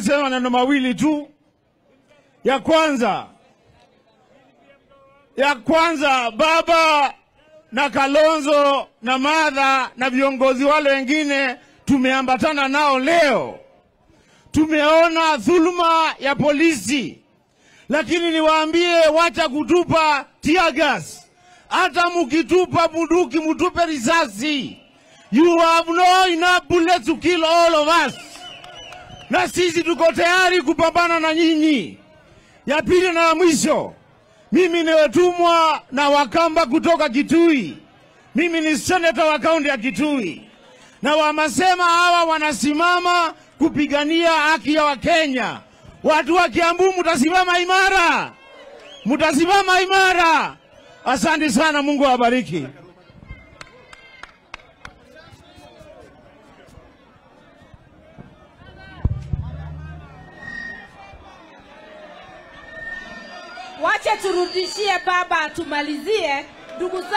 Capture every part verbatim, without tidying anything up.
nisema neno mawili tu. Ya kwanza, ya kwanza baba na Kalonzo na Martha na viongozi wale wengine tumeambatana nao leo. Tumeona dhuluma ya polisi. Lakini niwaambie, wacha kutupa teargas. Hata mukitupa bunduki mutupe risasi. You have no enough bullets to kill all of us. Na sisi tuko tayari kupambana na nyinyi. Ya pili na mwisho, mimi nimetumwa na Wakamba kutoka Kitui. Mimi ni senator wa kaunti ya Kitui. Na wamasema hawa wanasimama kupigania haki ya Wakenya. Watu wa Kiambu, mutasimama imara. Mutasimama imara. Asante sana, Mungu awabariki. Wacha turudishie baba tumalizie. Ndugu zangu,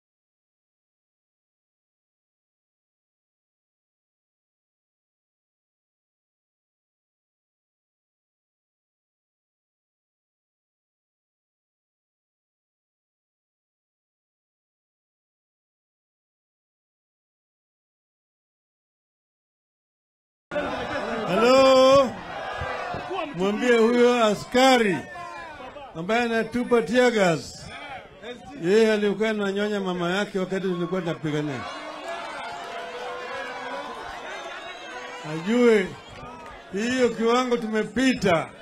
Hello, mwambie huyo askari ambaye anatupa teargas, yeye alikuwa ananyonya mama yake wakati tulikuwa tunapigania. Ajue hiyo kiwango tumepita.